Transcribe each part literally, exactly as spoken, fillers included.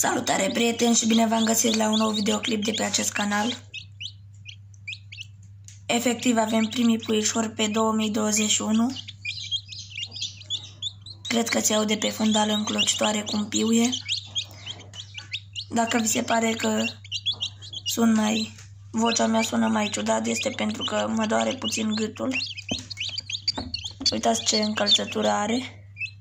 Salutare prieteni și bine v-am găsit la un nou videoclip de pe acest canal. Efectiv avem primii puișori pe două mii douăzeci și unu. Cred că se aude pe fundal înclocitoare cum piuie. Dacă vi se pare că sun mai, vocea mea sună mai ciudat, este pentru că mă doare puțin gâtul. Uitați ce încălțătură are.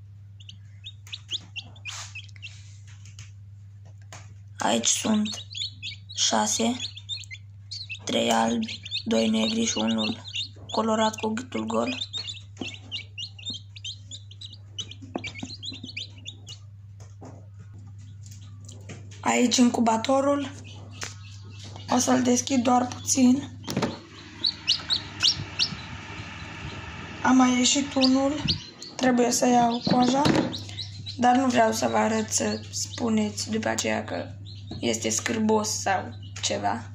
Aici sunt șase, trei albi, doi negri și unul colorat cu gâtul gol. Aici incubatorul. O să-l deschid doar puțin. A mai ieșit unul. Trebuie să iau coaja, dar nu vreau să vă arăt să spuneți după aceea că este scârbos sau ceva.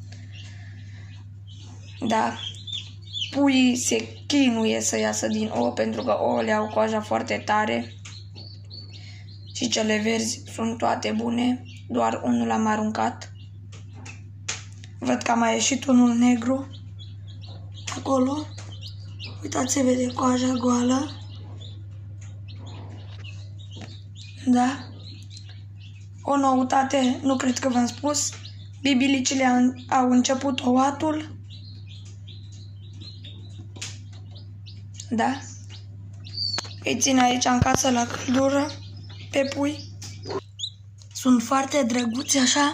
Da, puii se chinuie să iasă din ou pentru că ouăle au coaja foarte tare și cele verzi sunt toate bune, doar unul am aruncat. Văd că a mai ieșit unul negru acolo. Uitați, se vede coaja goală. Da. O noutate, nu cred că v-am spus, bibilicile au început ouatul. Da. Îi țin aici în casă la căldură, pe pui. Sunt foarte drăguți așa.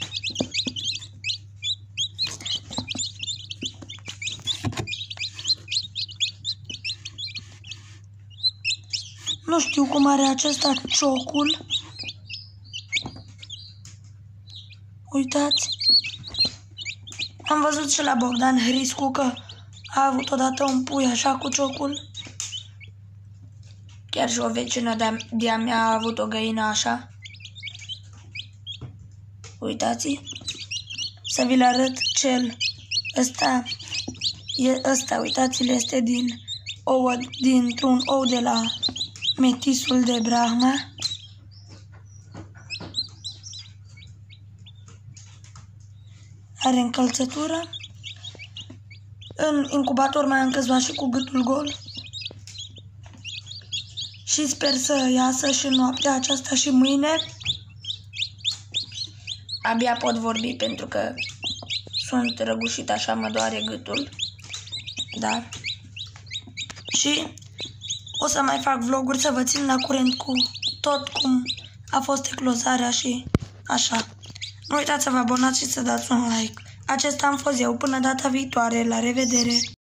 Nu știu cum are acesta ciocul. Uitați. Am văzut și la Bogdan Hriscu că a avut odată un pui așa cu ciocul. Chiar și o vecină de-a mea a avut o găină așa. Uitați. Să vi-l arăt cel. Ăsta, e, ăsta uitați-l, este din ouă, dintr-un ou de la metisul de Brahma. Are încălțătură. În incubator mai am căzut și cu gâtul gol. Și sper să iasă și noaptea aceasta și mâine. Abia pot vorbi pentru că sunt răgușit așa, mă doare gâtul. Da. Și o să mai fac vloguri să vă țin la curent cu tot cum a fost eclozarea și așa. Nu uitați să vă abonați și să dați un like. Acesta am fost eu. Până data viitoare. La revedere!